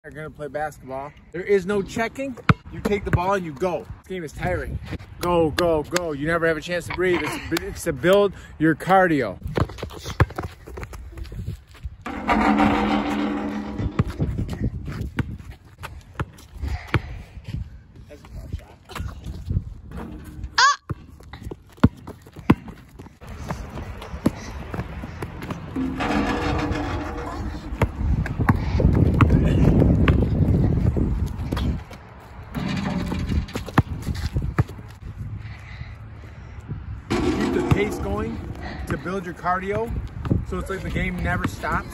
Are gonna play basketball. There is no checking. You take the ball and you go. This game is tiring. Go, go, go. You never have a chance to breathe. It's to build your cardio. That's a tough shot. Keep the pace going to build your cardio, so it's like the game never stops.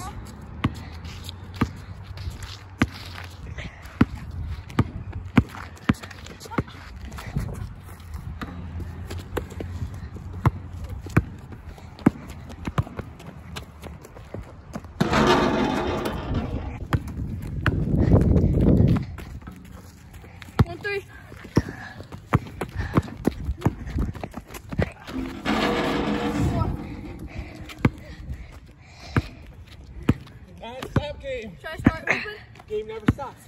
Stop game. Should I start moving? Game never stops.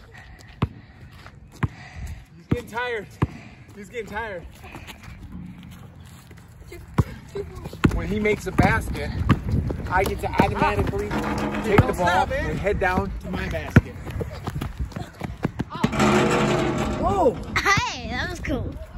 He's getting tired. He's getting tired. When he makes a basket, I get to automatically take the ball and head down to my basket. Oh. Whoa! Hey, that was cool.